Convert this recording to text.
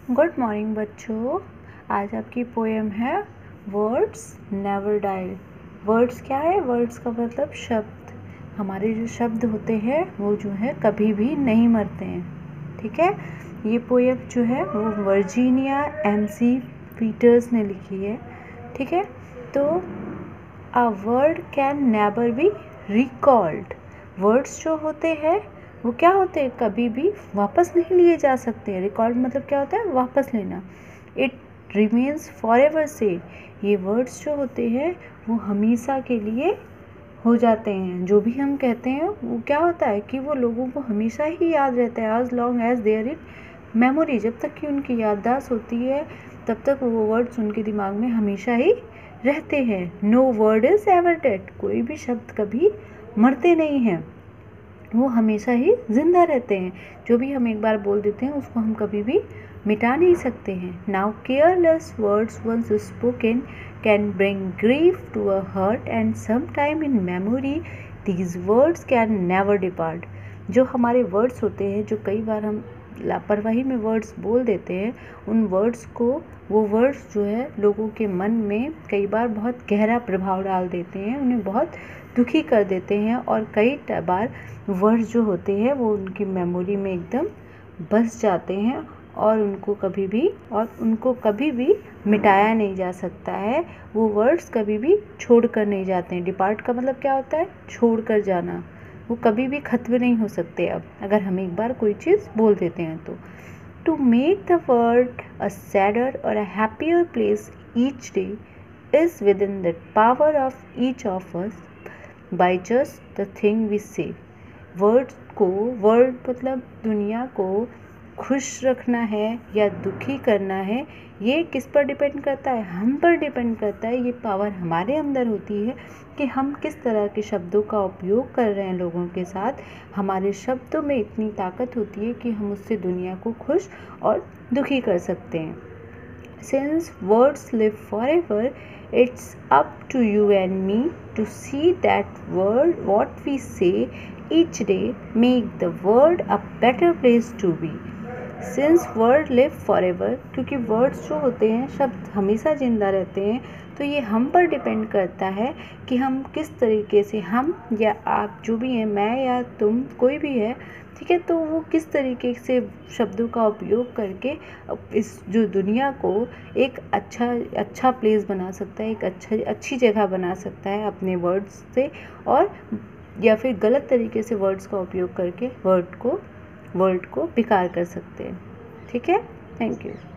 Good morning बच्चों। आज आपकी पोएम है वर्ड्स नेवर डाई। वर्ड्स क्या है? वर्ड्स का मतलब शब्द। हमारे जो शब्द होते हैं वो जो है कभी भी नहीं मरते हैं। ठीक है, ये पोएम जो है वो वर्जीनिया एमसी पीटर्स ने लिखी है। ठीक है, तो a word can never be recalled. Words जो होते हैं वो क्या होते हैं, कभी भी वापस नहीं लिए जा सकते। रिकॉर्ड मतलब क्या होता है? वापस लेना। It remains forever said. ये वर्ड्स जो होते हैं वो हमेशा के लिए हो जाते हैं। जो भी हम कहते हैं वो क्या होता है कि वो लोगों को हमेशा ही याद रहता है। As long as there in memory, जब तक कि उनकी याददाश्त होती है तब तक वो वर्ड्स उनके दिमाग में हमेशा ही रहते हैं। No word is ever dead. कोई भी शब्द कभी मरते नहीं हैं, वो हमेशा ही ज़िंदा रहते हैं। जो भी हम एक बार बोल देते हैं उसको हम कभी भी मिटा नहीं सकते हैं। Now careless words once spoken can bring grief to a hurt and some time in memory these words can never depart. जो हमारे वर्ड्स होते हैं, जो कई बार हम लापरवाही में वर्ड्स बोल देते हैं, उन वर्ड्स को, वो वर्ड्स जो है लोगों के मन में कई बार बहुत गहरा प्रभाव डाल देते हैं, उन्हें बहुत दुखी कर देते हैं और कई बार वर्ड्स जो होते हैं वो उनकी मेमोरी में एकदम बस जाते हैं और उनको कभी भी मिटाया नहीं जा सकता है। वो वर्ड्स कभी भी छोड़ कर नहीं जाते हैं। डिपार्ट का मतलब क्या होता है? छोड़ कर जाना। वो कभी भी खत्म नहीं हो सकते अब अगर हम एक बार कोई चीज़ बोल देते हैं तो। To make the world a sadder or a happier place each day is within the power of each of us by just the thing we say. World मतलब दुनिया को खुश रखना है या दुखी करना है, ये किस पर डिपेंड करता है? हम पर डिपेंड करता है। ये पावर हमारे अंदर होती है कि हम किस तरह के शब्दों का उपयोग कर रहे हैं लोगों के साथ। हमारे शब्दों में इतनी ताकत होती है कि हम उससे दुनिया को खुश और दुखी कर सकते हैं। Since words live forever, it's up to you and me to see that what we say each day make the world a better place to be. Since word live forever, क्योंकि words जो होते हैं, शब्द हमेशा जिंदा रहते हैं, तो ये हम पर डिपेंड करता है कि हम किस तरीके से, हम या आप जो भी हैं, मैं या तुम, कोई भी है, ठीक है, तो वो किस तरीके से शब्दों का उपयोग करके इस जो दुनिया को एक अच्छा प्लेस बना सकता है, एक अच्छी जगह बना सकता है अपने वर्ड्स से, और या फिर गलत तरीके से वर्ड्स का उपयोग करके वर्ल्ड को बेकार कर सकते हैं। ठीक है, थैंक यू।